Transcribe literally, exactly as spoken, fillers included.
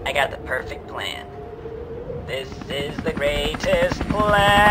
I got the perfect plan. This is the greatest plan.